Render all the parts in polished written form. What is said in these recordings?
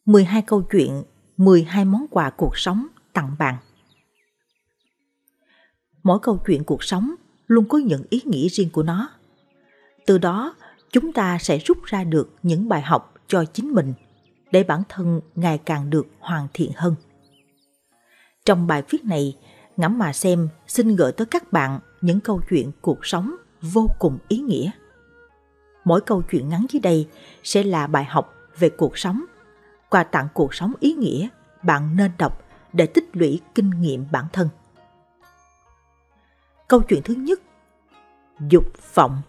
12 câu chuyện, 12 món quà cuộc sống tặng bạn. Mỗi câu chuyện cuộc sống luôn có những ý nghĩa riêng của nó. Từ đó, chúng ta sẽ rút ra được những bài học cho chính mình để bản thân ngày càng được hoàn thiện hơn. Trong bài viết này, Ngẫm Mà Xem xin gửi tới các bạn những câu chuyện cuộc sống vô cùng ý nghĩa. Mỗi câu chuyện ngắn dưới đây sẽ là bài học về cuộc sống, quà tặng cuộc sống ý nghĩa bạn nên đọc để tích lũy kinh nghiệm bản thân. Câu chuyện thứ nhất, dục vọng.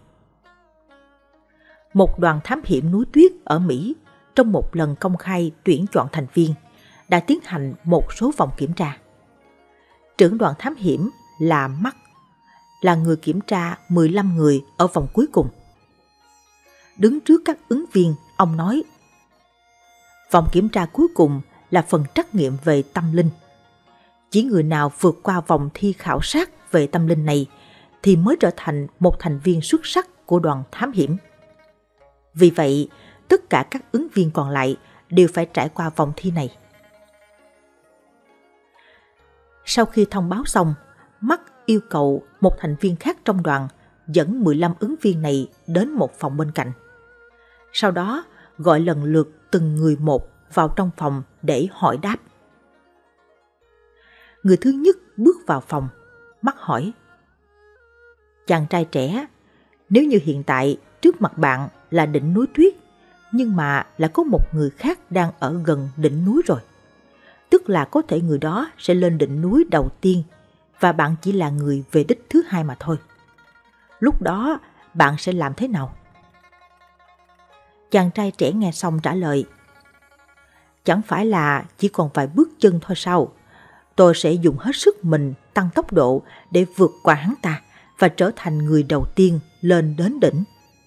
Một đoàn thám hiểm núi tuyết ở Mỹ trong một lần công khai tuyển chọn thành viên đã tiến hành một số vòng kiểm tra. Trưởng đoàn thám hiểm là Mark, là người kiểm tra 15 người ở vòng cuối cùng. Đứng trước các ứng viên, ông nói: vòng kiểm tra cuối cùng là phần trắc nghiệm về tâm linh. Chỉ người nào vượt qua vòng thi khảo sát về tâm linh này thì mới trở thành một thành viên xuất sắc của đoàn thám hiểm. Vì vậy, tất cả các ứng viên còn lại đều phải trải qua vòng thi này. Sau khi thông báo xong, Mark yêu cầu một thành viên khác trong đoàn dẫn 15 ứng viên này đến một phòng bên cạnh. Sau đó, gọi lần lượt từng người một vào trong phòng để hỏi đáp. Người thứ nhất bước vào phòng, Mark hỏi: chàng trai trẻ, nếu như hiện tại trước mặt bạn là đỉnh núi tuyết, nhưng mà là có một người khác đang ở gần đỉnh núi rồi, tức là có thể người đó sẽ lên đỉnh núi đầu tiên và bạn chỉ là người về đích thứ hai mà thôi. Lúc đó bạn sẽ làm thế nào? Chàng trai trẻ nghe xong trả lời: chẳng phải là chỉ còn vài bước chân thôi sao? Tôi sẽ dùng hết sức mình tăng tốc độ để vượt qua hắn ta và trở thành người đầu tiên lên đến đỉnh.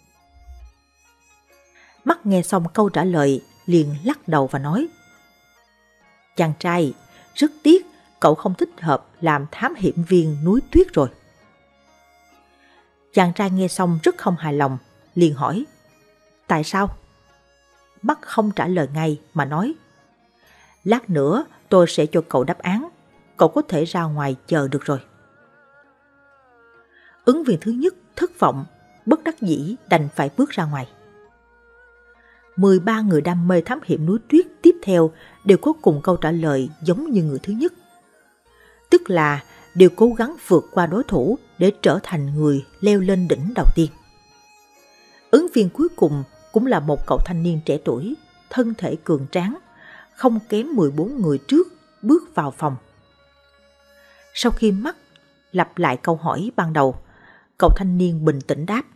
Mark nghe xong câu trả lời liền lắc đầu và nói: chàng trai, rất tiếc cậu không thích hợp làm thám hiểm viên núi tuyết rồi. Chàng trai nghe xong rất không hài lòng, liền hỏi: tại sao? Mark không trả lời ngay mà nói: lát nữa tôi sẽ cho cậu đáp án, cậu có thể ra ngoài chờ được rồi. Ứng viên thứ nhất thất vọng, bất đắc dĩ đành phải bước ra ngoài. 13 người đam mê thám hiểm núi tuyết tiếp theo đều có cùng câu trả lời giống như người thứ nhất. Tức là đều cố gắng vượt qua đối thủ để trở thành người leo lên đỉnh đầu tiên. Ứng viên cuối cùng cũng là một cậu thanh niên trẻ tuổi, thân thể cường tráng, không kém 14 người trước bước vào phòng. Sau khi Mark lặp lại câu hỏi ban đầu, cậu thanh niên bình tĩnh đáp: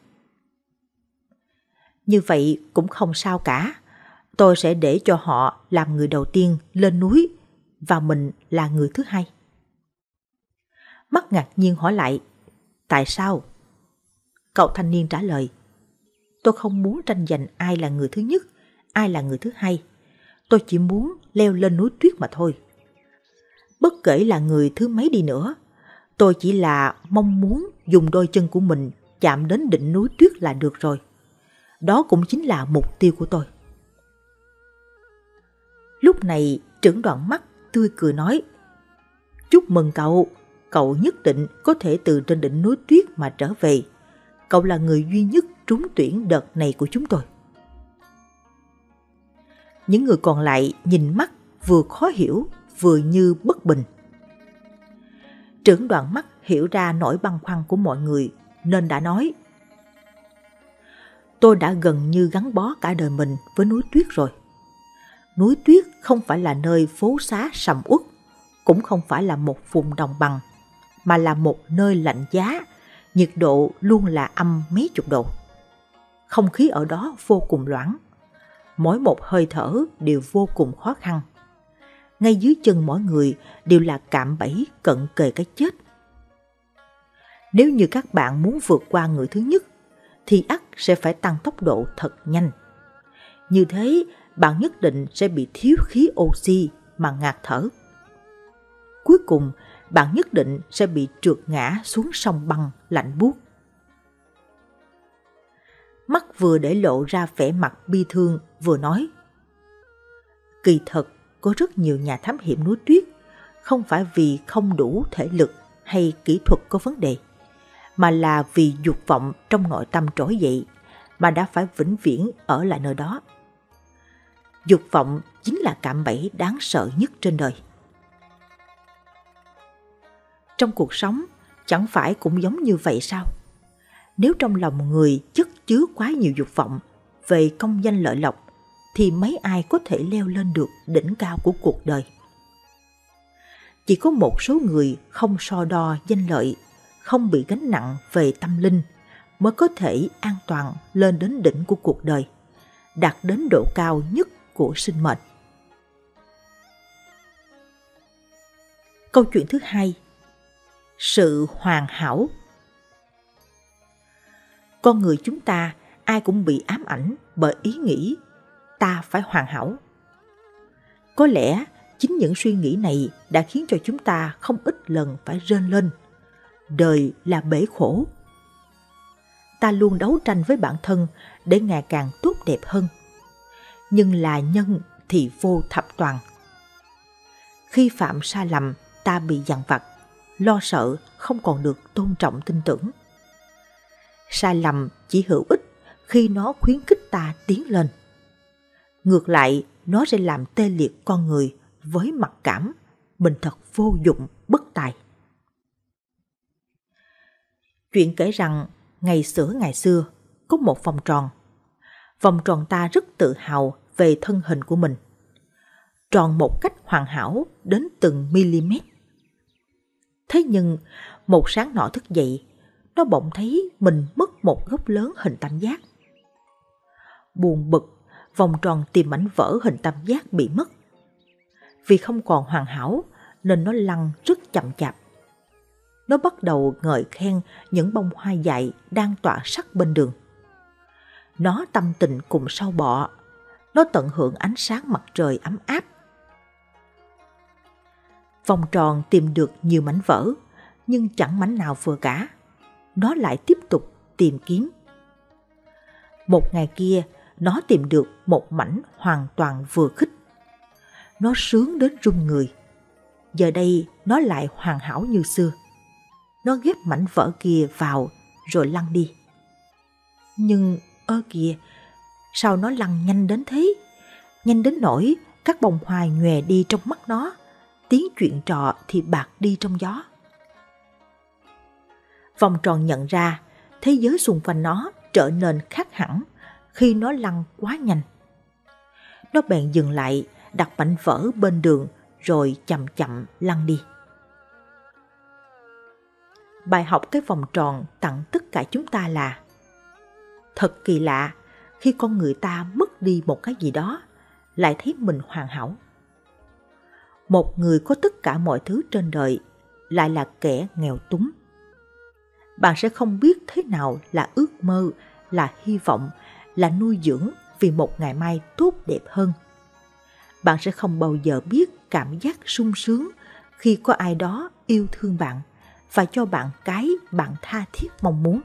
như vậy cũng không sao cả, tôi sẽ để cho họ làm người đầu tiên lên núi và mình là người thứ hai. Mark ngạc nhiên hỏi lại: tại sao? Cậu thanh niên trả lời: tôi không muốn tranh giành ai là người thứ nhất, ai là người thứ hai. Tôi chỉ muốn leo lên núi tuyết mà thôi. Bất kể là người thứ mấy đi nữa, tôi chỉ là mong muốn dùng đôi chân của mình chạm đến đỉnh núi tuyết là được rồi. Đó cũng chính là mục tiêu của tôi. Lúc này trưởng đoàn Mark tươi cười nói: chúc mừng cậu, cậu nhất định có thể từ trên đỉnh núi tuyết mà trở về. Cậu là người duy nhất trúng tuyển đợt này của chúng tôi. Những người còn lại nhìn Mark vừa khó hiểu vừa như bất bình. Trưởng đoàn Mark hiểu ra nỗi băn khoăn của mọi người nên đã nói: tôi đã gần như gắn bó cả đời mình với núi tuyết rồi. Núi tuyết không phải là nơi phố xá sầm uất, cũng không phải là một vùng đồng bằng, mà là một nơi lạnh giá, nhiệt độ luôn là âm mấy chục độ. Không khí ở đó vô cùng loãng, mỗi một hơi thở đều vô cùng khó khăn. Ngay dưới chân mỗi người đều là cạm bẫy cận kề cái chết. Nếu như các bạn muốn vượt qua người thứ nhất, thì ắt sẽ phải tăng tốc độ thật nhanh. Như thế, bạn nhất định sẽ bị thiếu khí oxy mà ngạt thở. Cuối cùng, bạn nhất định sẽ bị trượt ngã xuống sông băng lạnh buốt. Mark vừa để lộ ra vẻ mặt bi thương vừa nói: Kỳ thật, có rất nhiều nhà thám hiểm núi tuyết không phải vì không đủ thể lực hay kỹ thuật có vấn đề, mà là vì dục vọng trong nội tâm trỗi dậy mà đã phải vĩnh viễn ở lại nơi đó. Dục vọng chính là cạm bẫy đáng sợ nhất trên đời. Trong cuộc sống, chẳng phải cũng giống như vậy sao? Nếu trong lòng người chất chứa quá nhiều dục vọng về công danh lợi lộc, thì mấy ai có thể leo lên được đỉnh cao của cuộc đời. Chỉ có một số người không so đo danh lợi, không bị gánh nặng về tâm linh, mới có thể an toàn lên đến đỉnh của cuộc đời, đạt đến độ cao nhất của sinh mệnh. Câu chuyện thứ hai, sự hoàn hảo. Con người chúng ta ai cũng bị ám ảnh bởi ý nghĩ ta phải hoàn hảo. Có lẽ chính những suy nghĩ này đã khiến cho chúng ta không ít lần phải rên lên: đời là bể khổ. Ta luôn đấu tranh với bản thân để ngày càng tốt đẹp hơn. Nhưng là nhân thì vô thập toàn. Khi phạm sai lầm, ta bị dằn vặt, lo sợ, không còn được tôn trọng tin tưởng. Sai lầm chỉ hữu ích khi nó khuyến khích ta tiến lên. Ngược lại, nó sẽ làm tê liệt con người với mặc cảm mình thật vô dụng, bất tài. Chuyện kể rằng ngày xưa có một vòng tròn. Vòng tròn ta rất tự hào về thân hình của mình, tròn một cách hoàn hảo đến từng mm. Thế nhưng một sáng nọ thức dậy, nó bỗng thấy mình mất một góc lớn hình tam giác. Buồn bực, vòng tròn tìm mảnh vỡ hình tam giác bị mất. Vì không còn hoàn hảo nên nó lăn rất chậm chạp. Nó bắt đầu ngợi khen những bông hoa dại đang tỏa sắc bên đường. Nó tâm tình cùng sâu bọ. Nó tận hưởng ánh sáng mặt trời ấm áp. Vòng tròn tìm được nhiều mảnh vỡ, nhưng chẳng mảnh nào vừa cả. Nó lại tiếp tục tìm kiếm. Một ngày kia, nó tìm được một mảnh hoàn toàn vừa khích. Nó sướng đến run người. Giờ đây nó lại hoàn hảo như xưa. Nó ghép mảnh vỡ kia vào rồi lăn đi. Nhưng ơ kìa, sao nó lăn nhanh đến thế? Nhanh đến nỗi các bông hoa nhòe đi trong mắt nó, tiếng chuyện trò thì bạc đi trong gió. Vòng tròn nhận ra thế giới xung quanh nó trở nên khác hẳn khi nó lăn quá nhanh. Nó bèn dừng lại, đặt mảnh vỡ bên đường rồi chậm chậm lăn đi. Bài học cái vòng tròn tặng tất cả chúng ta là: thật kỳ lạ khi con người ta mất đi một cái gì đó lại thấy mình hoàn hảo. Một người có tất cả mọi thứ trên đời lại là kẻ nghèo túng. Bạn sẽ không biết thế nào là ước mơ, là hy vọng, là nuôi dưỡng vì một ngày mai tốt đẹp hơn. Bạn sẽ không bao giờ biết cảm giác sung sướng khi có ai đó yêu thương bạn và cho bạn cái bạn tha thiết mong muốn.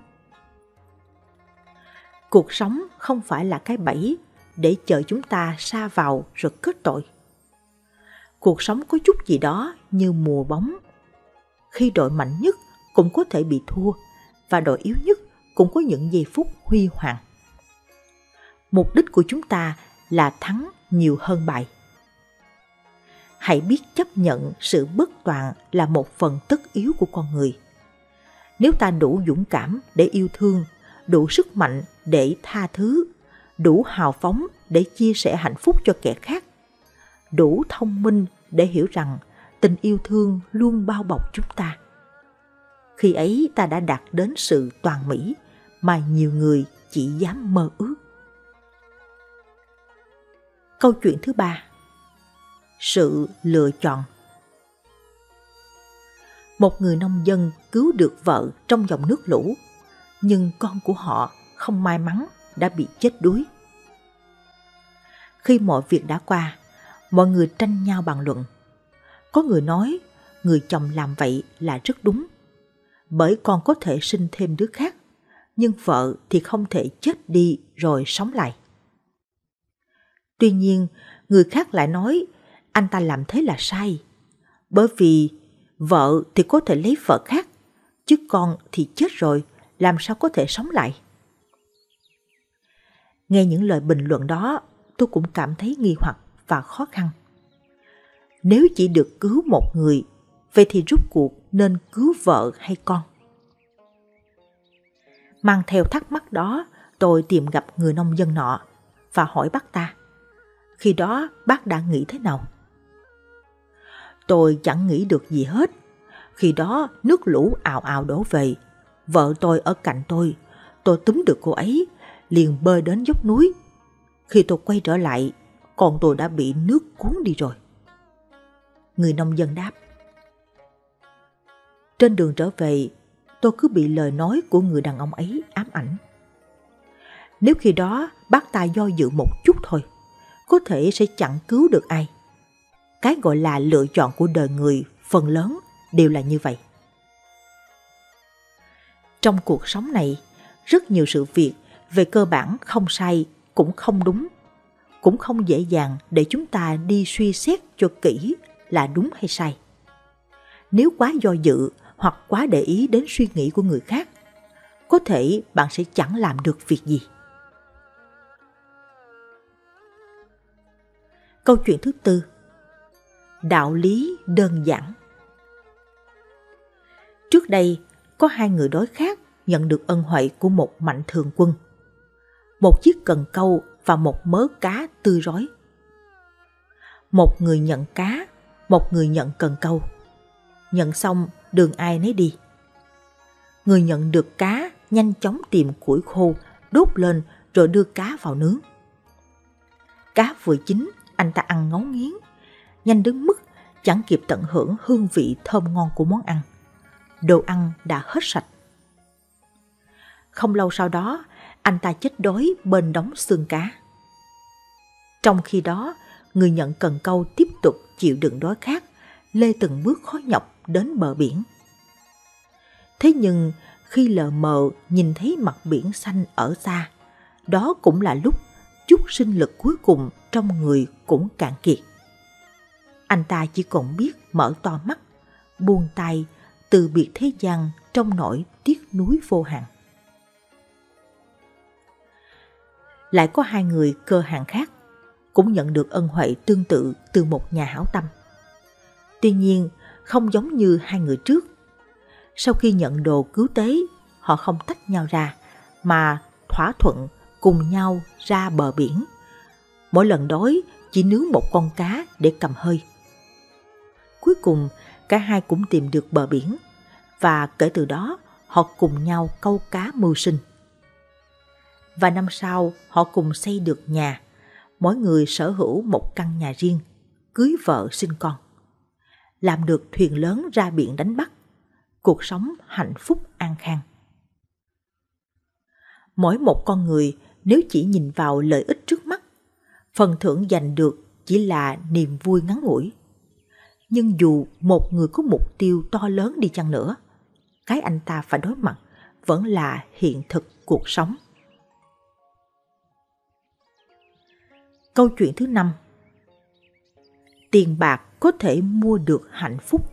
Cuộc sống không phải là cái bẫy để chờ chúng ta sa vào rồi kết tội. Cuộc sống có chút gì đó như mùa bóng. Khi đội mạnh nhất cũng có thể bị thua, và đội yếu nhất cũng có những giây phút huy hoàng. Mục đích của chúng ta là thắng nhiều hơn bại. Hãy biết chấp nhận sự bất toàn là một phần tất yếu của con người. Nếu ta đủ dũng cảm để yêu thương, đủ sức mạnh để tha thứ, đủ hào phóng để chia sẻ hạnh phúc cho kẻ khác, đủ thông minh để hiểu rằng tình yêu thương luôn bao bọc chúng ta, khi ấy ta đã đạt đến sự toàn mỹ mà nhiều người chỉ dám mơ ước. Câu chuyện thứ ba, sự lựa chọn. Một người nông dân cứu được vợ trong dòng nước lũ, nhưng con của họ không may mắn đã bị chết đuối. Khi mọi việc đã qua, mọi người tranh nhau bàn luận. Có người nói người chồng làm vậy là rất đúng, bởi con có thể sinh thêm đứa khác, nhưng vợ thì không thể chết đi rồi sống lại. Tuy nhiên, người khác lại nói anh ta làm thế là sai, bởi vì vợ thì có thể lấy vợ khác, chứ con thì chết rồi, làm sao có thể sống lại. Nghe những lời bình luận đó, tôi cũng cảm thấy nghi hoặc và khó khăn. Nếu chỉ được cứu một người, vậy thì rốt cuộc nên cứu vợ hay con? Mang theo thắc mắc đó, tôi tìm gặp người nông dân nọ và hỏi bác ta, khi đó bác đã nghĩ thế nào? Tôi chẳng nghĩ được gì hết. Khi đó nước lũ ào ào đổ về, vợ tôi ở cạnh tôi túm được cô ấy, liền bơi đến dốc núi. Khi tôi quay trở lại, con tôi đã bị nước cuốn đi rồi. Người nông dân đáp. Trên đường trở về, tôi cứ bị lời nói của người đàn ông ấy ám ảnh. Nếu khi đó bác ta do dự một chút thôi, có thể sẽ chẳng cứu được ai. Cái gọi là lựa chọn của đời người phần lớn đều là như vậy. Trong cuộc sống này, rất nhiều sự việc về cơ bản không sai cũng không đúng, cũng không dễ dàng để chúng ta đi suy xét cho kỹ là đúng hay sai. Nếu quá do dự hoặc quá để ý đến suy nghĩ của người khác, có thể bạn sẽ chẳng làm được việc gì. Câu chuyện thứ tư. Đạo lý đơn giản. Trước đây, có hai người đói khát nhận được ân huệ của một mạnh thường quân. Một chiếc cần câu và một mớ cá tươi rói. Một người nhận cá, một người nhận cần câu. Nhận xong, đường ai nấy đi. Người nhận được cá nhanh chóng tìm củi khô, đốt lên rồi đưa cá vào nướng. Cá vừa chín, anh ta ăn ngấu nghiến, nhanh đến mức chẳng kịp tận hưởng hương vị thơm ngon của món ăn. Đồ ăn đã hết sạch. Không lâu sau đó, anh ta chết đói bên đống xương cá. Trong khi đó, người nhận cần câu tiếp tục chịu đựng đói khát, lê từng bước khó nhọc đến bờ biển. Thế nhưng, khi lờ mờ nhìn thấy mặt biển xanh ở xa, đó cũng là lúc chút sinh lực cuối cùng trong người cũng cạn kiệt. Anh ta chỉ còn biết mở to mắt, buông tay, từ biệt thế gian trong nỗi tiếc nuối vô hạn. Lại có hai người cơ hạng khác cũng nhận được ân huệ tương tự từ một nhà hảo tâm. Tuy nhiên, không giống như hai người trước. Sau khi nhận đồ cứu tế, họ không tách nhau ra, mà thỏa thuận cùng nhau ra bờ biển. Mỗi lần đói chỉ nướng một con cá để cầm hơi. Cuối cùng, cả hai cũng tìm được bờ biển, và kể từ đó họ cùng nhau câu cá mưu sinh. Và năm sau, họ cùng xây được nhà, mỗi người sở hữu một căn nhà riêng, cưới vợ sinh con. Làm được thuyền lớn ra biển đánh bắt, cuộc sống hạnh phúc an khang. Mỗi một con người nếu chỉ nhìn vào lợi ích trước mắt, phần thưởng giành được chỉ là niềm vui ngắn ngủi. Nhưng dù một người có mục tiêu to lớn đi chăng nữa, cái anh ta phải đối mặt vẫn là hiện thực cuộc sống. Câu chuyện thứ 5. Tiền bạc có thể mua được hạnh phúc.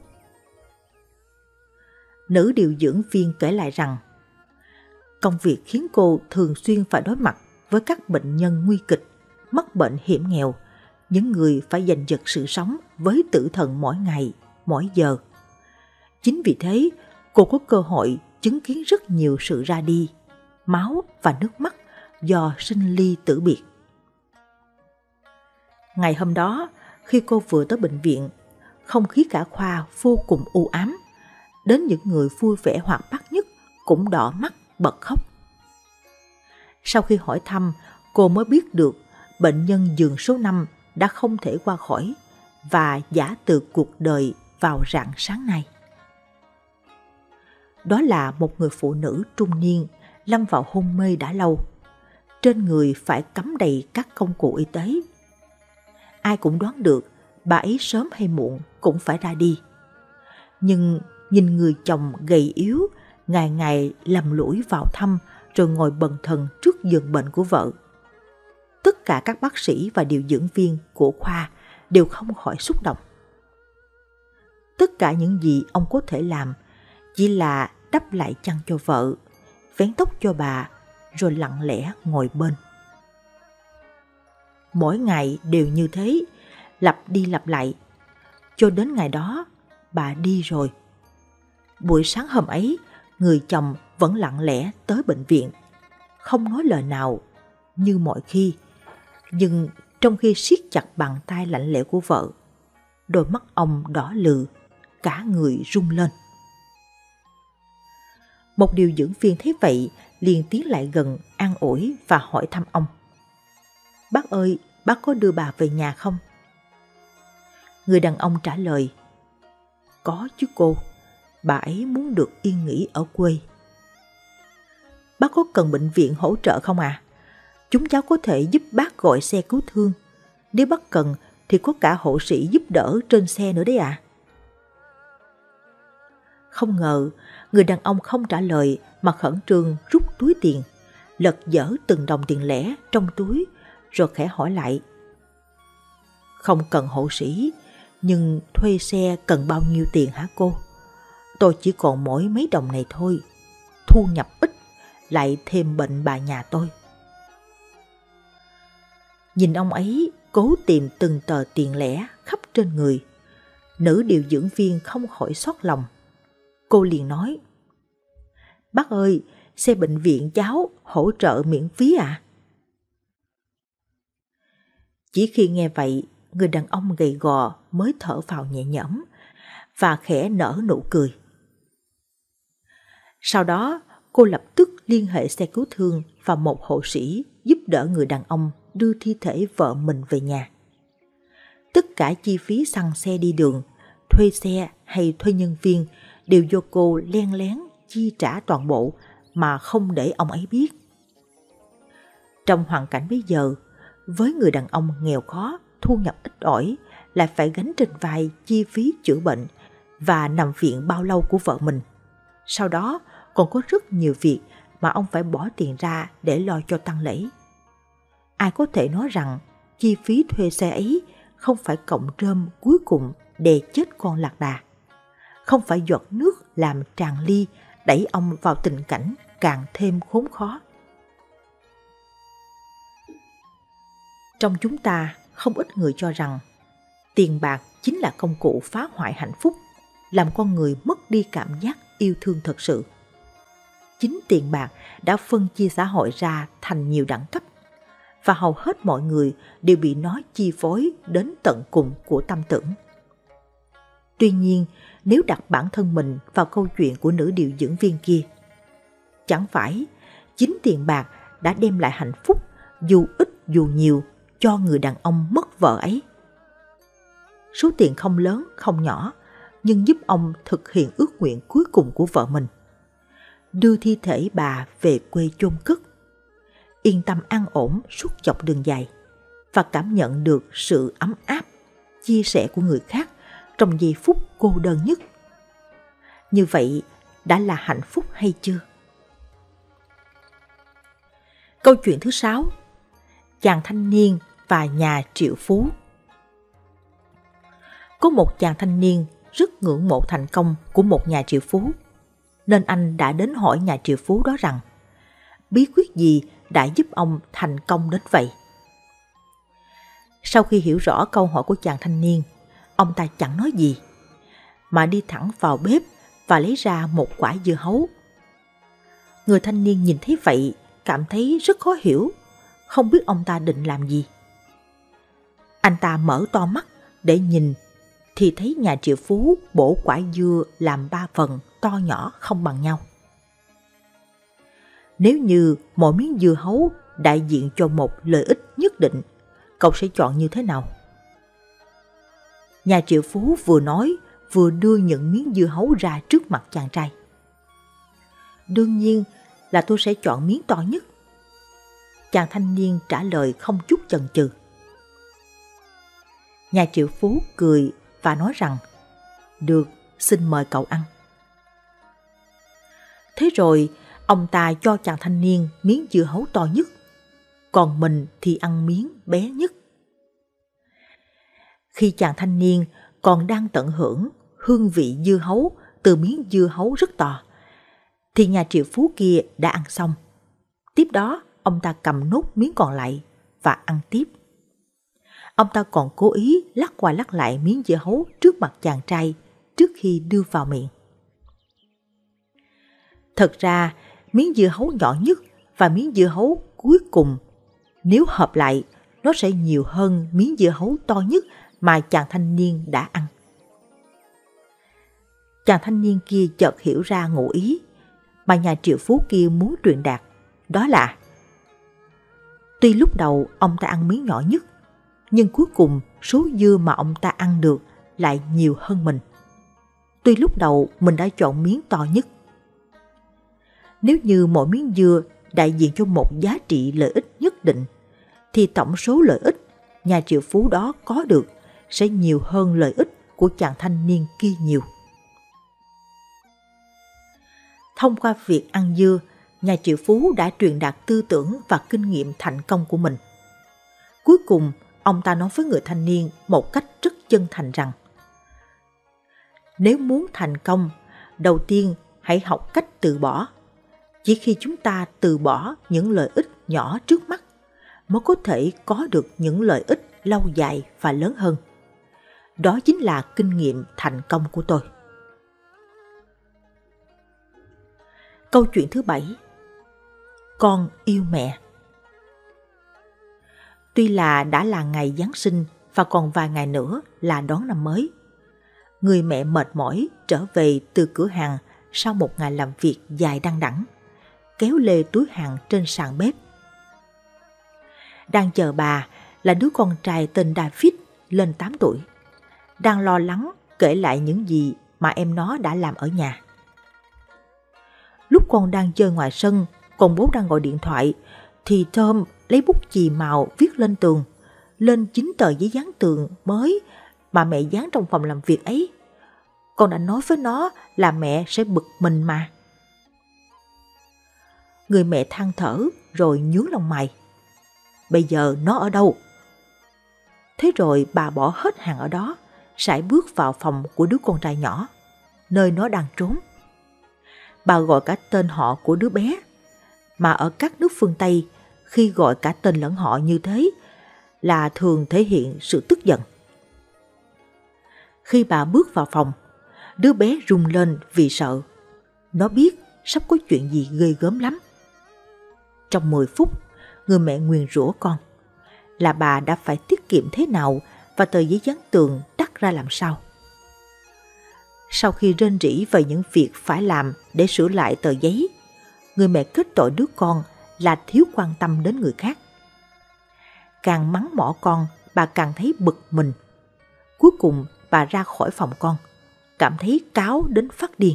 Nữ điều dưỡng viên kể lại rằng, công việc khiến cô thường xuyên phải đối mặt với các bệnh nhân nguy kịch, mắc bệnh hiểm nghèo, những người phải giành giật sự sống với tử thần mỗi ngày, mỗi giờ. Chính vì thế, cô có cơ hội chứng kiến rất nhiều sự ra đi, máu và nước mắt do sinh ly tử biệt. Ngày hôm đó, khi cô vừa tới bệnh viện, không khí cả khoa vô cùng u ám. Đến những người vui vẻ hoạt bát nhất cũng đỏ mắt bật khóc. Sau khi hỏi thăm, cô mới biết được bệnh nhân giường số 5 đã không thể qua khỏi và giã từ cuộc đời vào rạng sáng nay. Đó là một người phụ nữ trung niên lâm vào hôn mê đã lâu. Trên người phải cắm đầy các công cụ y tế. Ai cũng đoán được bà ấy sớm hay muộn cũng phải ra đi. Nhưng nhìn người chồng gầy yếu, ngày ngày lầm lũi vào thăm rồi ngồi bần thần trước giường bệnh của vợ. Tất cả các bác sĩ và điều dưỡng viên của khoa đều không khỏi xúc động. Tất cả những gì ông có thể làm chỉ là đắp lại chăn cho vợ, vén tóc cho bà, rồi lặng lẽ ngồi bên. Mỗi ngày đều như thế, lặp đi lặp lại, cho đến ngày đó bà đi rồi. Buổi sáng hôm ấy, người chồng vẫn lặng lẽ tới bệnh viện, không nói lời nào như mọi khi, nhưng trong khi siết chặt bàn tay lạnh lẽo của vợ, đôi mắt ông đỏ lừ, cả người rung lên. Một điều dưỡng viên thấy vậy liền tiến lại gần an ủi và hỏi thăm ông. Bác ơi, bác có đưa bà về nhà không? Người đàn ông trả lời, có chứ cô, bà ấy muốn được yên nghỉ ở quê. Bác có cần bệnh viện hỗ trợ không à? Chúng cháu có thể giúp bác gọi xe cứu thương. Nếu bác cần thì có cả hộ sĩ giúp đỡ trên xe nữa đấy ạ. Không ngờ, người đàn ông không trả lời mà khẩn trương rút túi tiền, lật dở từng đồng tiền lẻ trong túi, rồi khẽ hỏi lại. Không cần hộ sĩ, nhưng thuê xe cần bao nhiêu tiền hả cô? Tôi chỉ còn mỗi mấy đồng này thôi, thu nhập ít, lại thêm bệnh bà nhà tôi. Nhìn ông ấy cố tìm từng tờ tiền lẻ khắp trên người, nữ điều dưỡng viên không khỏi xót lòng. Cô liền nói, bác ơi, xe bệnh viện cháu hỗ trợ miễn phí à? Chỉ khi nghe vậy, người đàn ông gầy gò mới thở phào nhẹ nhõm và khẽ nở nụ cười. Sau đó, cô lập tức liên hệ xe cứu thương và một hộ sĩ giúp đỡ người đàn ông đưa thi thể vợ mình về nhà. Tất cả chi phí xăng xe đi đường, thuê xe hay thuê nhân viên đều do cô len lén chi trả toàn bộ mà không để ông ấy biết. Trong hoàn cảnh bây giờ, với người đàn ông nghèo khó, thu nhập ít ỏi, lại phải gánh trên vai chi phí chữa bệnh và nằm viện bao lâu của vợ mình. Sau đó còn có rất nhiều việc mà ông phải bỏ tiền ra để lo cho tang lễ. Ai có thể nói rằng chi phí thuê xe ấy không phải cọng rơm cuối cùng đè chết con lạc đà, không phải giọt nước làm tràn ly đẩy ông vào tình cảnh càng thêm khốn khó. Trong chúng ta, không ít người cho rằng tiền bạc chính là công cụ phá hoại hạnh phúc, làm con người mất đi cảm giác yêu thương thật sự. Chính tiền bạc đã phân chia xã hội ra thành nhiều đẳng cấp, và hầu hết mọi người đều bị nó chi phối đến tận cùng của tâm tưởng. Tuy nhiên, nếu đặt bản thân mình vào câu chuyện của nữ điều dưỡng viên kia, chẳng phải chính tiền bạc đã đem lại hạnh phúc dù ít dù nhiều cho người đàn ông mất vợ ấy. Số tiền không lớn không nhỏ, nhưng giúp ông thực hiện ước nguyện cuối cùng của vợ mình, đưa thi thể bà về quê chôn cất, yên tâm an ổn suốt dọc đường dài và cảm nhận được sự ấm áp, chia sẻ của người khác trong giây phút cô đơn nhất. Như vậy đã là hạnh phúc hay chưa? Câu chuyện thứ 6. Chàng thanh niên và nhà triệu phú. Có một chàng thanh niên rất ngưỡng mộ thành công của một nhà triệu phú, nên anh đã đến hỏi nhà triệu phú đó rằng bí quyết gì đã giúp ông thành công đến vậy. Sau khi hiểu rõ câu hỏi của chàng thanh niên, ông ta chẳng nói gì, mà đi thẳng vào bếp và lấy ra một quả dưa hấu. Người thanh niên nhìn thấy vậy, cảm thấy rất khó hiểu, không biết ông ta định làm gì. Anh ta mở to mắt để nhìn, thì thấy nhà triệu phú bổ quả dưa làm 3 phần to nhỏ không bằng nhau. Nếu như mỗi miếng dưa hấu đại diện cho một lợi ích nhất định, cậu sẽ chọn như thế nào? Nhà triệu phú vừa nói vừa đưa những miếng dưa hấu ra trước mặt chàng trai. Đương nhiên là tôi sẽ chọn miếng to nhất. Chàng thanh niên trả lời không chút chần chừ. Nhà triệu phú cười và nói rằng, được, xin mời cậu ăn. Thế rồi, ông ta cho chàng thanh niên miếng dưa hấu to nhất. còn mình thì ăn miếng bé nhất. Khi chàng thanh niên còn đang tận hưởng hương vị dưa hấu từ miếng dưa hấu rất to, thì nhà triệu phú kia đã ăn xong. Tiếp đó, ông ta cầm nốt miếng còn lại và ăn tiếp. Ông ta còn cố ý lắc qua lắc lại miếng dưa hấu trước mặt chàng trai trước khi đưa vào miệng. Thật ra, miếng dưa hấu nhỏ nhất và miếng dưa hấu cuối cùng, nếu hợp lại, nó sẽ nhiều hơn miếng dưa hấu to nhất mà chàng thanh niên đã ăn. Chàng thanh niên kia chợt hiểu ra ngụ ý mà nhà triệu phú kia muốn truyền đạt, đó là tuy lúc đầu ông ta ăn miếng nhỏ nhất, nhưng cuối cùng số dưa mà ông ta ăn được lại nhiều hơn mình. Tuy lúc đầu mình đã chọn miếng to nhất. Nếu như mỗi miếng dưa đại diện cho một giá trị lợi ích nhất định, thì tổng số lợi ích nhà triệu phú đó có được sẽ nhiều hơn lợi ích của chàng thanh niên kia nhiều. Thông qua việc ăn dưa, nhà triệu phú đã truyền đạt tư tưởng và kinh nghiệm thành công của mình. Cuối cùng, ông ta nói với người thanh niên một cách rất chân thành rằng nếu muốn thành công, đầu tiên hãy học cách từ bỏ. Chỉ khi chúng ta từ bỏ những lợi ích nhỏ trước mắt mới có thể có được những lợi ích lâu dài và lớn hơn. Đó chính là kinh nghiệm thành công của tôi. Câu chuyện thứ 7. Con yêu mẹ. Tuy là đã là ngày Giáng sinh và còn vài ngày nữa là đón năm mới, người mẹ mệt mỏi trở về từ cửa hàng sau một ngày làm việc dài đăng đẵng, kéo lê túi hàng trên sàn bếp. Đang chờ bà là đứa con trai tên David lên 8 tuổi, đang lo lắng kể lại những gì mà em nó đã làm ở nhà. Lúc con đang chơi ngoài sân, còn bố đang gọi điện thoại, thì Tom lấy bút chì màu viết lên tường, lên 9 tờ giấy dán tường mới mà mẹ dán trong phòng làm việc ấy. Con đã nói với nó là mẹ sẽ bực mình mà. Người mẹ than thở rồi nhướng lông mày. Bây giờ nó ở đâu? Thế rồi bà bỏ hết hàng ở đó, sải bước vào phòng của đứa con trai nhỏ, nơi nó đang trốn. Bà gọi cả tên họ của đứa bé, mà ở các nước phương Tây, khi gọi cả tên lẫn họ như thế là thường thể hiện sự tức giận. Khi bà bước vào phòng, đứa bé rung lên vì sợ. Nó biết sắp có chuyện gì ghê gớm lắm. Trong 10 phút, người mẹ nguyền rủa con là bà đã phải tiết kiệm thế nào và tờ giấy dán tường đắt ra làm sao. Sau khi rên rỉ về những việc phải làm để sửa lại tờ giấy, người mẹ kết tội đứa con là thiếu quan tâm đến người khác. Càng mắng mỏ con, bà càng thấy bực mình. Cuối cùng bà ra khỏi phòng con, cảm thấy cáu đến phát điên.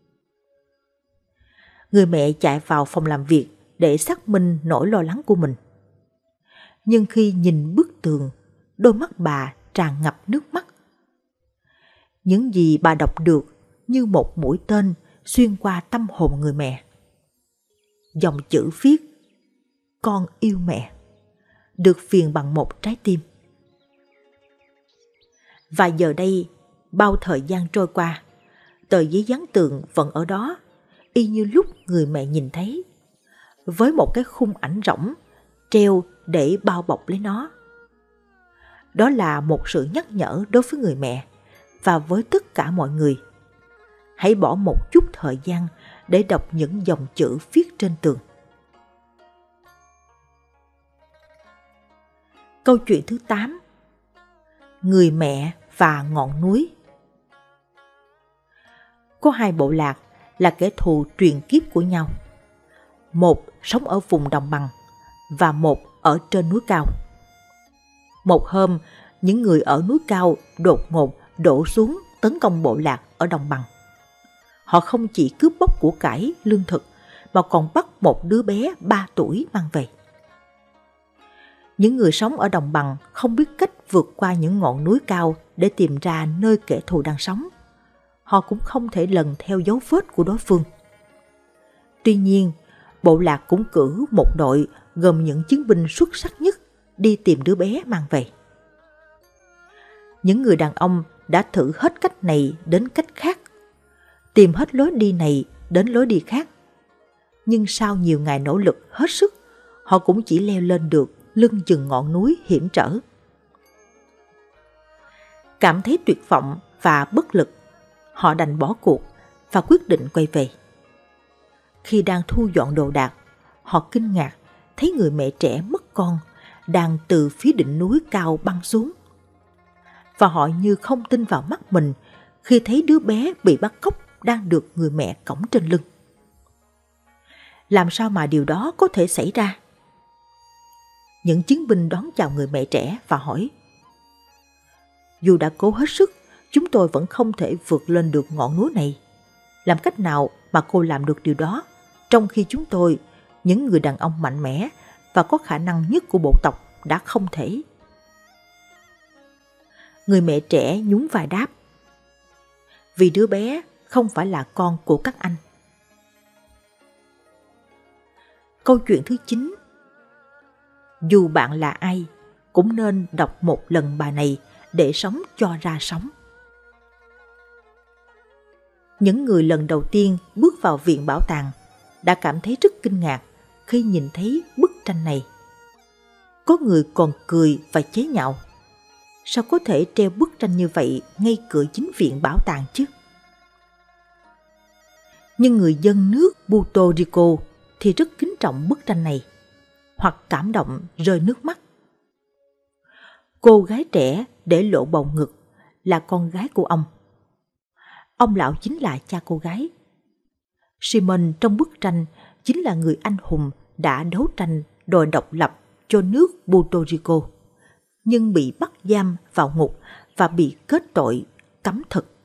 Người mẹ chạy vào phòng làm việc để xác minh nỗi lo lắng của mình. Nhưng khi nhìn bức tường, đôi mắt bà tràn ngập nước mắt. Những gì bà đọc được như một mũi tên xuyên qua tâm hồn người mẹ. Dòng chữ viết "Con yêu mẹ" được viền bằng một trái tim. Và giờ đây, bao thời gian trôi qua, tờ giấy dán tường vẫn ở đó, y như lúc người mẹ nhìn thấy, với một cái khung ảnh rỗng treo để bao bọc lấy nó. Đó là một sự nhắc nhở đối với người mẹ và với tất cả mọi người. Hãy bỏ một chút thời gian để đọc những dòng chữ viết trên tường. Câu chuyện thứ 8. Người mẹ và ngọn núi. Có hai bộ lạc là kẻ thù truyền kiếp của nhau. Một sống ở vùng đồng bằng và một ở trên núi cao. Một hôm, những người ở núi cao đột ngột đổ xuống tấn công bộ lạc ở đồng bằng. Họ không chỉ cướp bóc của cải, lương thực, mà còn bắt một đứa bé 3 tuổi mang về. Những người sống ở đồng bằng không biết cách vượt qua những ngọn núi cao để tìm ra nơi kẻ thù đang sống. Họ cũng không thể lần theo dấu vết của đối phương. Tuy nhiên, bộ lạc cũng cử một đội gồm những chiến binh xuất sắc nhất đi tìm đứa bé mang về. Những người đàn ông đã thử hết cách này đến cách khác, tìm hết lối đi này đến lối đi khác. Nhưng sau nhiều ngày nỗ lực hết sức, họ cũng chỉ leo lên được lưng chừng ngọn núi hiểm trở. Cảm thấy tuyệt vọng và bất lực, họ đành bỏ cuộc và quyết định quay về. Khi đang thu dọn đồ đạc, họ kinh ngạc thấy người mẹ trẻ mất con đang từ phía đỉnh núi cao băng xuống. Và họ như không tin vào mắt mình khi thấy đứa bé bị bắt cóc đang được người mẹ cõng trên lưng. Làm sao mà điều đó có thể xảy ra? Những chiến binh đón chào người mẹ trẻ và hỏi: dù đã cố hết sức, chúng tôi vẫn không thể vượt lên được ngọn núi này. Làm cách nào mà cô làm được điều đó, trong khi chúng tôi, những người đàn ông mạnh mẽ và có khả năng nhất của bộ tộc, đã không thể? Người mẹ trẻ nhún vai đáp: vì đứa bé không phải là con của các anh. Câu chuyện thứ 9. Dù bạn là ai, cũng nên đọc một lần bài này để sống cho ra sống. Những người lần đầu tiên bước vào viện bảo tàng đã cảm thấy rất kinh ngạc khi nhìn thấy bức tranh này. Có người còn cười và chế nhạo: sao có thể treo bức tranh như vậy ngay cửa chính viện bảo tàng chứ? Nhưng người dân nước Puerto Rico thì rất kính trọng bức tranh này, hoặc cảm động rơi nước mắt. Cô gái trẻ để lộ bầu ngực là con gái của ông. Ông lão chính là cha cô gái. Simon trong bức tranh chính là người anh hùng đã đấu tranh đòi độc lập cho nước Puerto Rico, nhưng bị bắt giam vào ngục và bị kết tội cấm thực.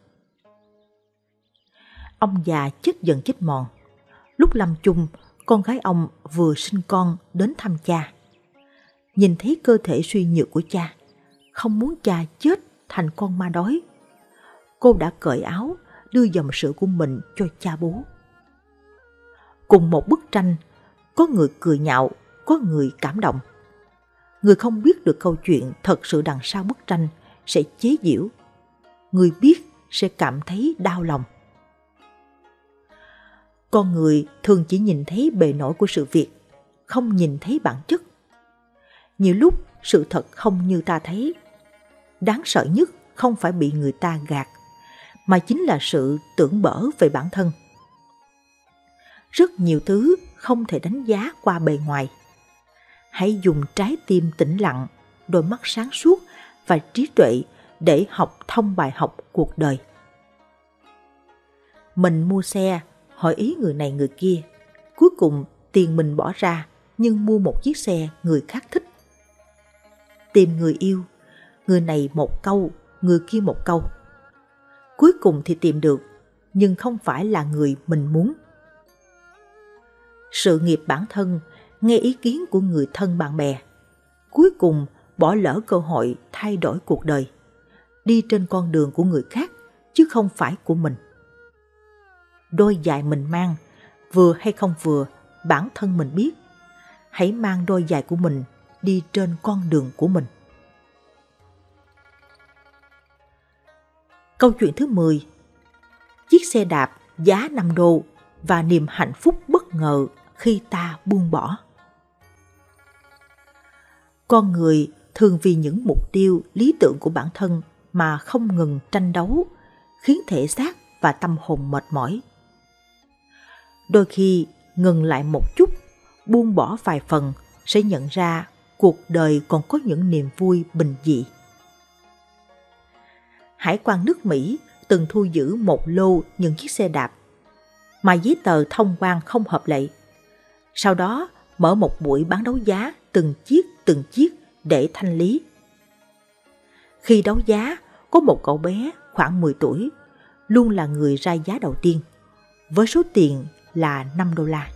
Ông già chết dần chết mòn. Lúc lâm chung, con gái ông vừa sinh con đến thăm cha. Nhìn thấy cơ thể suy nhược của cha, không muốn cha chết thành con ma đói, cô đã cởi áo đưa dòng sữa của mình cho cha bú. Cùng một bức tranh, có người cười nhạo, có người cảm động. Người không biết được câu chuyện thật sự đằng sau bức tranh sẽ chế giễu, người biết sẽ cảm thấy đau lòng. Con người thường chỉ nhìn thấy bề nổi của sự việc, không nhìn thấy bản chất. Nhiều lúc sự thật không như ta thấy. Đáng sợ nhất không phải bị người ta gạt, mà chính là sự tưởng bở về bản thân. Rất nhiều thứ không thể đánh giá qua bề ngoài. Hãy dùng trái tim tĩnh lặng, đôi mắt sáng suốt và trí tuệ để học thông bài học cuộc đời. Mình mua xe, hỏi ý người này người kia. Cuối cùng tiền mình bỏ ra, nhưng mua một chiếc xe người khác thích. Tìm người yêu, người này một câu, người kia một câu. Cuối cùng thì tìm được, nhưng không phải là người mình muốn. Sự nghiệp bản thân, nghe ý kiến của người thân bạn bè. Cuối cùng bỏ lỡ cơ hội thay đổi cuộc đời, đi trên con đường của người khác chứ không phải của mình. Đôi giày mình mang, vừa hay không vừa, bản thân mình biết. Hãy mang đôi giày của mình đi trên con đường của mình. Câu chuyện thứ 10. Chiếc xe đạp giá 5 đô và niềm hạnh phúc bất ngờ khi ta buông bỏ. Con người thường vì những mục tiêu, lý tưởng của bản thân mà không ngừng tranh đấu, khiến thể xác và tâm hồn mệt mỏi. Đôi khi ngừng lại một chút, buông bỏ vài phần sẽ nhận ra cuộc đời còn có những niềm vui bình dị. Hải quan nước Mỹ từng thu giữ một lô những chiếc xe đạp mà giấy tờ thông quan không hợp lệ. Sau đó mở một buổi bán đấu giá từng chiếc để thanh lý. Khi đấu giá, có một cậu bé khoảng 10 tuổi luôn là người ra giá đầu tiên, với số tiền là 5 đô la.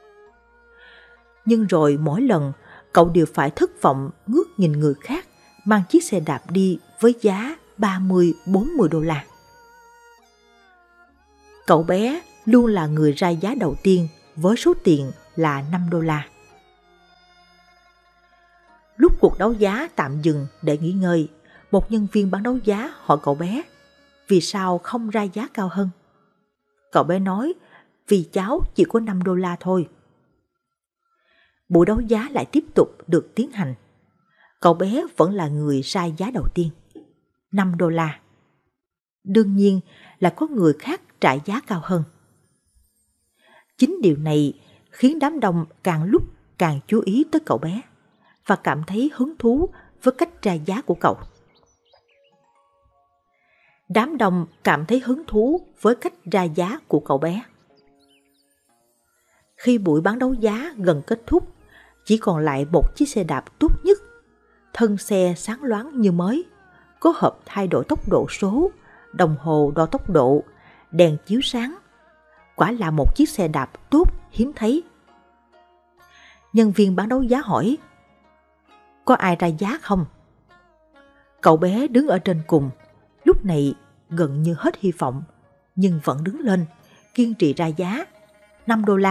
Nhưng rồi mỗi lần cậu đều phải thất vọng ngước nhìn người khác mang chiếc xe đạp đi với giá 30-40 đô la. Cậu bé luôn là người ra giá đầu tiên với số tiền là 5 đô la. Lúc cuộc đấu giá tạm dừng để nghỉ ngơi, một nhân viên bán đấu giá hỏi cậu bé vì sao không ra giá cao hơn. Cậu bé nói vì cháu chỉ có $5 thôi. Buổi đấu giá lại tiếp tục được tiến hành. Cậu bé vẫn là người ra giá đầu tiên, $5. Đương nhiên là có người khác trả giá cao hơn. Chính điều này khiến đám đông càng lúc càng chú ý tới cậu bé và cảm thấy hứng thú với cách ra giá của cậu. Đám đông cảm thấy hứng thú với cách ra giá của cậu bé. Khi buổi bán đấu giá gần kết thúc, chỉ còn lại một chiếc xe đạp tốt nhất. Thân xe sáng loáng như mới, có hộp thay đổi tốc độ số, đồng hồ đo tốc độ, đèn chiếu sáng. Quả là một chiếc xe đạp tốt hiếm thấy. Nhân viên bán đấu giá hỏi, có ai ra giá không? Cậu bé đứng ở trên cùng, lúc này gần như hết hy vọng, nhưng vẫn đứng lên, kiên trì ra giá, $5.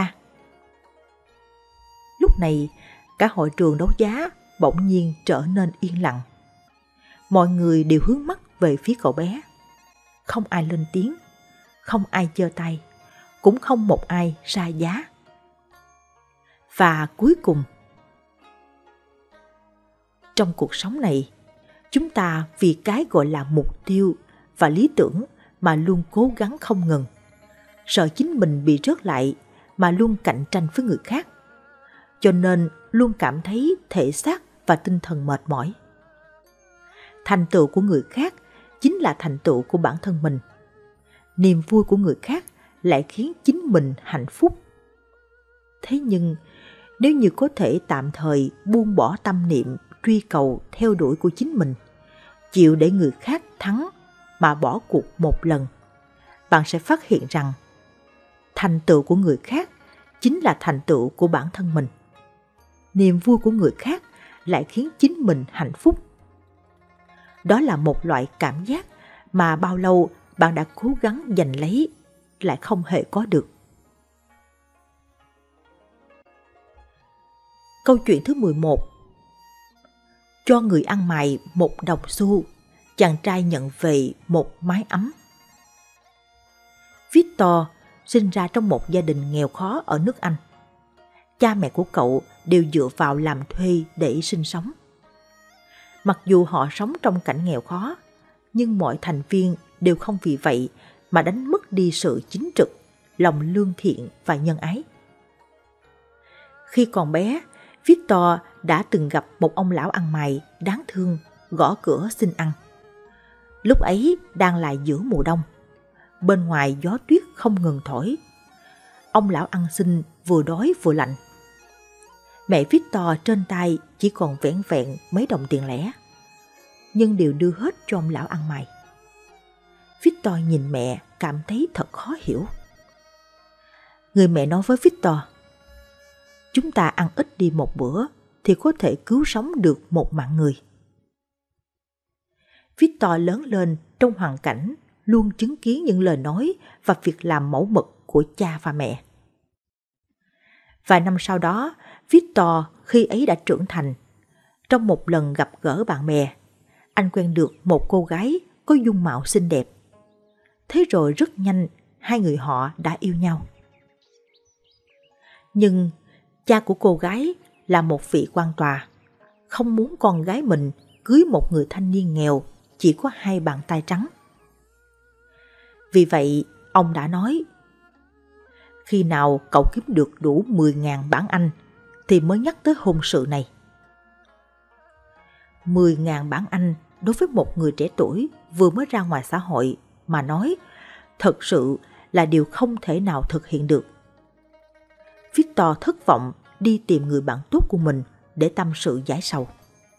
Lúc này, cả hội trường đấu giá bỗng nhiên trở nên yên lặng. Mọi người đều hướng mắt về phía cậu bé. Không ai lên tiếng, không ai giơ tay, cũng không một ai ra giá. Và cuối cùng, trong cuộc sống này, chúng ta vì cái gọi là mục tiêu và lý tưởng mà luôn cố gắng không ngừng, sợ chính mình bị rớt lại mà luôn cạnh tranh với người khác, cho nên luôn cảm thấy thể xác và tinh thần mệt mỏi. Thành tựu của người khác chính là thành tựu của bản thân mình. Niềm vui của người khác lại khiến chính mình hạnh phúc. Thế nhưng, nếu như có thể tạm thời buông bỏ tâm niệm truy cầu theo đuổi của chính mình, chịu để người khác thắng mà bỏ cuộc một lần, bạn sẽ phát hiện rằng thành tựu của người khác chính là thành tựu của bản thân mình. Niềm vui của người khác lại khiến chính mình hạnh phúc. Đó là một loại cảm giác mà bao lâu bạn đã cố gắng giành lấy lại không hề có được. Câu chuyện thứ 11. Cho người ăn mày $1 xu, chàng trai nhận về một mái ấm. Victor sinh ra trong một gia đình nghèo khó ở nước Anh. Cha mẹ của cậu đều dựa vào làm thuê để sinh sống. Mặc dù họ sống trong cảnh nghèo khó, nhưng mọi thành viên đều không vì vậy mà đánh mất đi sự chính trực, lòng lương thiện và nhân ái. Khi còn bé, Victor đã từng gặp một ông lão ăn mày đáng thương gõ cửa xin ăn. Lúc ấy đang là giữa mùa đông, bên ngoài gió tuyết không ngừng thổi. Ông lão ăn xin vừa đói vừa lạnh. Mẹ Victor trên tay chỉ còn vẻn vẹn mấy đồng tiền lẻ, nhưng đều đưa hết cho ông lão ăn mày. Victor nhìn mẹ cảm thấy thật khó hiểu. Người mẹ nói với Victor, chúng ta ăn ít đi một bữa thì có thể cứu sống được một mạng người. Victor lớn lên trong hoàn cảnh luôn chứng kiến những lời nói và việc làm mẫu mực của cha và mẹ. Vài năm sau đó, Victor khi ấy đã trưởng thành. Trong một lần gặp gỡ bạn bè, anh quen được một cô gái có dung mạo xinh đẹp. Thế rồi rất nhanh, hai người họ đã yêu nhau. Nhưng cha của cô gái là một vị quan tòa, không muốn con gái mình cưới một người thanh niên nghèo chỉ có 2 bàn tay trắng. Vì vậy, ông đã nói, khi nào cậu kiếm được đủ 10.000 bảng Anh thì mới nhắc tới hôn sự này. 10.000 bảng Anh đối với một người trẻ tuổi vừa mới ra ngoài xã hội mà nói, thật sự là điều không thể nào thực hiện được. Victor thất vọng đi tìm người bạn tốt của mình để tâm sự giải sầu.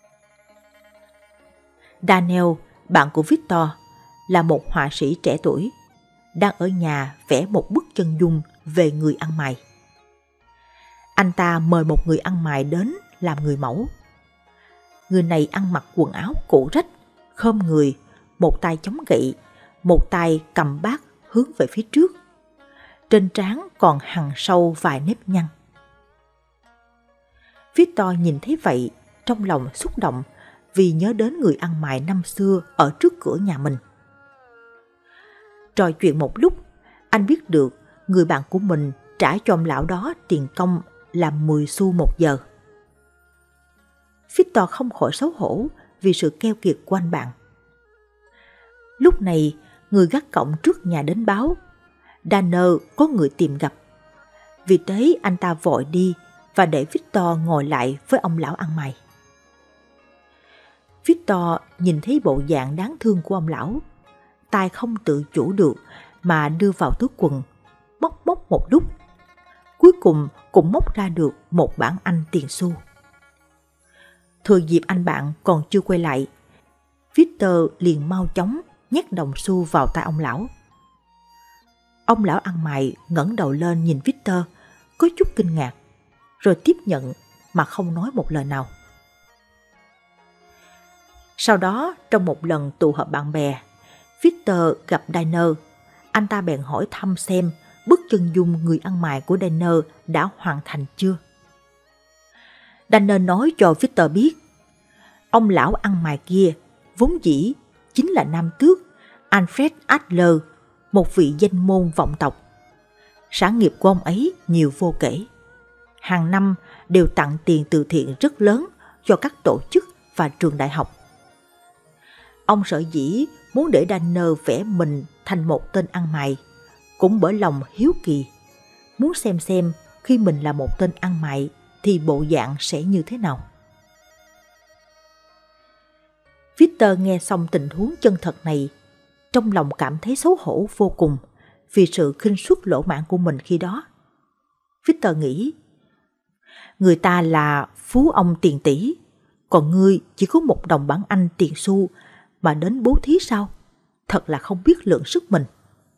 Daniel, bạn của Victor, là một họa sĩ trẻ tuổi, đang ở nhà vẽ một bức chân dung về người ăn mày. Anh ta mời một người ăn mày đến làm người mẫu. Người này ăn mặc quần áo cũ rách, khom người, một tay chống gậy, một tay cầm bát hướng về phía trước. Trên trán còn hằn sâu vài nếp nhăn. Victor nhìn thấy vậy trong lòng xúc động vì nhớ đến người ăn mày năm xưa ở trước cửa nhà mình. Trò chuyện một lúc, anh biết được người bạn của mình trả cho ông lão đó tiền công là 10 xu một giờ. Victor không khỏi xấu hổ vì sự keo kiệt của anh bạn. Lúc này, người gác cổng trước nhà đến báo Danner có người tìm gặp. Vì thế anh ta vội đi và để Victor ngồi lại với ông lão ăn mày. Victor nhìn thấy bộ dạng đáng thương của ông lão, tay không tự chủ được mà đưa vào túi quần, móc một lúc. Cuối cùng cũng móc ra được một bảng Anh tiền xu. Thừa dịp anh bạn còn chưa quay lại, Victor liền mau chóng nhét đồng xu vào tay ông lão. Ông lão ăn mày ngẩng đầu lên nhìn Victor, có chút kinh ngạc, rồi tiếp nhận mà không nói một lời nào. Sau đó, trong một lần tụ họp bạn bè, Victor gặp Danner. Anh ta bèn hỏi thăm xem bức chân dung người ăn mày của Danner đã hoàn thành chưa. Danner nói cho Victor biết, ông lão ăn mày kia vốn dĩ chính là nam tước Alfred Adler, một vị danh môn vọng tộc. Sản nghiệp của ông ấy nhiều vô kể. Hàng năm đều tặng tiền từ thiện rất lớn cho các tổ chức và trường đại học. Ông sở dĩ muốn để Danner vẽ mình thành một tên ăn mày cũng bởi lòng hiếu kỳ, muốn xem khi mình là một tên ăn mày thì bộ dạng sẽ như thế nào. Victor nghe xong tình huống chân thật này, trong lòng cảm thấy xấu hổ vô cùng vì sự khinh suất lỗ mãng của mình khi đó. Victor nghĩ, người ta là phú ông tiền tỷ, còn ngươi chỉ có một đồng bảng Anh tiền xu mà đến bố thí sao? Thật là không biết lượng sức mình.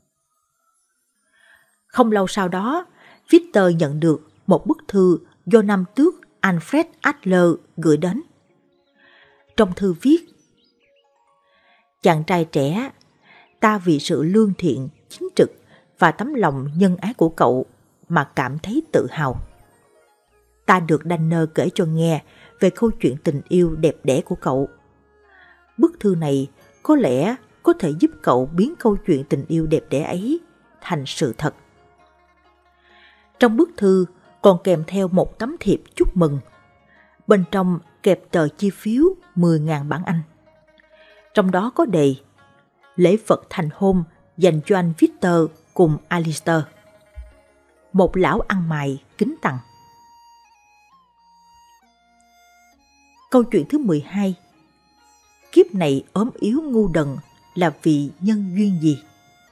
Không lâu sau đó, Victor nhận được một bức thư do nam tước Alfred Adler gửi đến. Trong thư viết, chàng trai trẻ, ta vì sự lương thiện, chính trực và tấm lòng nhân ái của cậu mà cảm thấy tự hào. Ta được Danner kể cho nghe về câu chuyện tình yêu đẹp đẽ của cậu. Bức thư này có lẽ có thể giúp cậu biến câu chuyện tình yêu đẹp đẽ ấy thành sự thật. Trong bức thư còn kèm theo một tấm thiệp chúc mừng. Bên trong kẹp tờ chi phiếu 10.000 bảng Anh. Trong đó có đề lễ vật thành hôn dành cho anh Victor cùng Alistair. Một lão ăn mày kính tặng. Câu chuyện thứ 12. Kiếp này ốm yếu ngu đần là vì nhân duyên gì?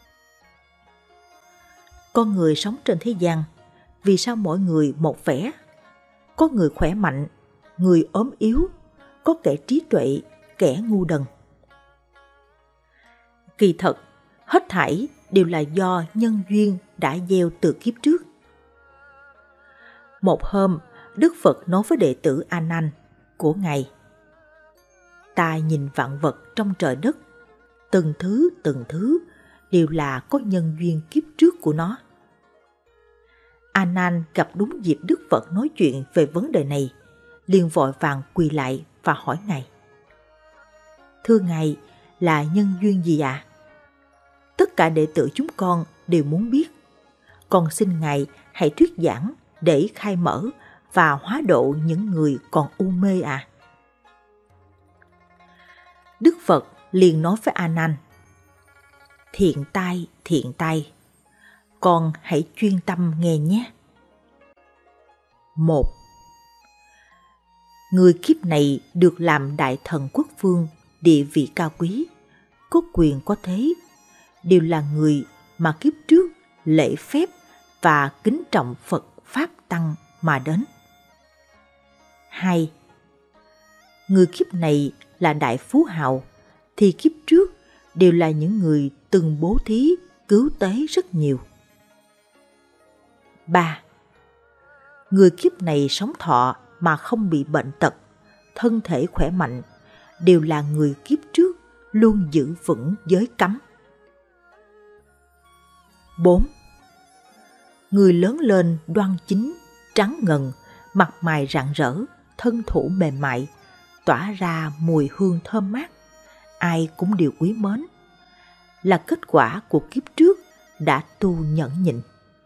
Con người sống trên thế gian, vì sao mỗi người một vẻ? Có người khỏe mạnh, người ốm yếu, có kẻ trí tuệ, kẻ ngu đần. Kỳ thật, hết thảy đều là do nhân duyên đã gieo từ kiếp trước. Một hôm, Đức Phật nói với đệ tử A Nan của Ngài: ta nhìn vạn vật trong trời đất, từng thứ đều là có nhân duyên kiếp trước của nó. A Nan gặp đúng dịp Đức Phật nói chuyện về vấn đề này, liền vội vàng quỳ lại và hỏi Ngài: thưa Ngài, là nhân duyên gì ạ? Tất cả đệ tử chúng con đều muốn biết. Con xin Ngài hãy thuyết giảng để khai mở và hóa độ những người còn u mê ạ. Đức Phật liền nói với A Nan: thiện tai, con hãy chuyên tâm nghe nhé. 1. Người kiếp này được làm đại thần quốc vương, địa vị cao quý, có quyền có thế, đều là người mà kiếp trước lễ phép và kính trọng Phật Pháp Tăng mà đến. 2. Người kiếp này là đại phú hào, thì kiếp trước đều là những người từng bố thí, cứu tế rất nhiều. 3. Người kiếp này sống thọ mà không bị bệnh tật, thân thể khỏe mạnh, đều là người kiếp trước luôn giữ vững giới cấm. 4. Người lớn lên đoan chính, trắng ngần, mặt mày rạng rỡ, thân thủ mềm mại, tỏa ra mùi hương thơm mát, ai cũng đều quý mến, là kết quả của kiếp trước đã tu nhẫn nhịn.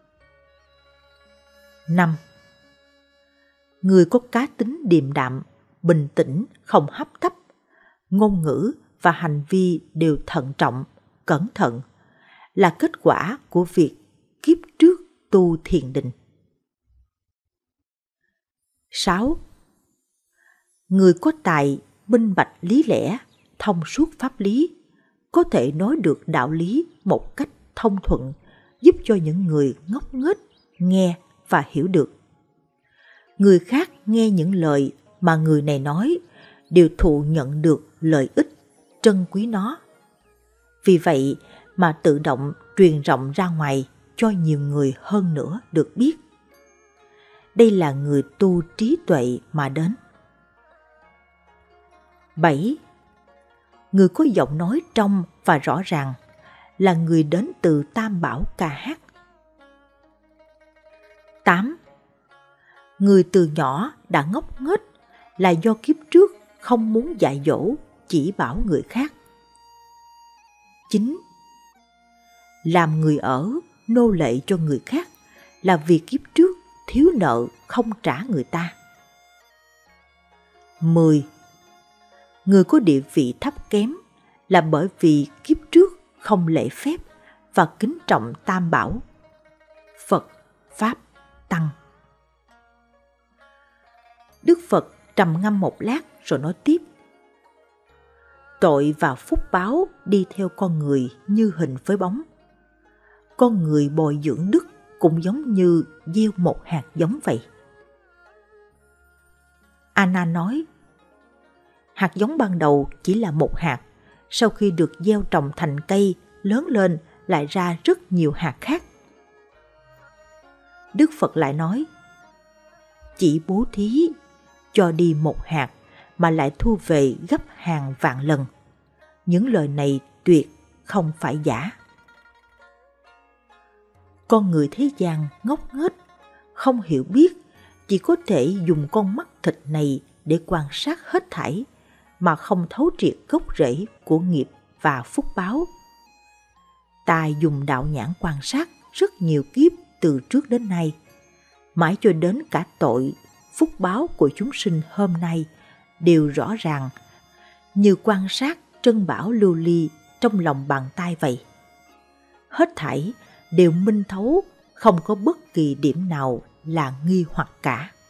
5. Người có cá tính điềm đạm, bình tĩnh, không hấp tấp, ngôn ngữ và hành vi đều thận trọng, cẩn thận, là kết quả của việc kiếp trước tu thiền định. 6. Người có tài minh bạch lý lẽ, thông suốt pháp lý, có thể nói được đạo lý một cách thông thuận, giúp cho những người ngốc nghếch nghe và hiểu được. Người khác nghe những lời mà người này nói đều thụ nhận được lợi ích, trân quý nó. Vì vậy mà tự động truyền rộng ra ngoài cho nhiều người hơn nữa được biết. Đây là người tu trí tuệ mà đến. 7. Người có giọng nói trong và rõ ràng, là người đến từ Tam Bảo ca hát. 8. Người từ nhỏ đã ngốc nghếch, là do kiếp trước không muốn dạy dỗ, chỉ bảo người khác. 9. Làm người ở, nô lệ cho người khác, là vì kiếp trước thiếu nợ không trả người ta. 10. Người có địa vị thấp kém, là bởi vì kiếp trước không lễ phép và kính trọng Tam Bảo, Phật, Pháp, Tăng. Đức Phật trầm ngâm một lát rồi nói tiếp. Tội và phúc báo đi theo con người như hình với bóng. Con người bồi dưỡng đức cũng giống như gieo một hạt giống vậy. Anna nói, hạt giống ban đầu chỉ là một hạt, sau khi được gieo trồng thành cây, lớn lên lại ra rất nhiều hạt khác. Đức Phật lại nói, chỉ bố thí, cho đi một hạt mà lại thu về gấp hàng vạn lần. Những lời này tuyệt không phải giả. Con người thế gian ngốc nghếch, không hiểu biết, chỉ có thể dùng con mắt thịt này để quan sát hết thảy, mà không thấu triệt gốc rễ của nghiệp và phúc báo. Ta dùng đạo nhãn quan sát rất nhiều kiếp từ trước đến nay, mãi cho đến cả tội, phúc báo của chúng sinh hôm nay đều rõ ràng, như quan sát trân bảo lưu ly trong lòng bàn tay vậy. Hết thảy đều minh thấu, không có bất kỳ điểm nào là nghi hoặc cả.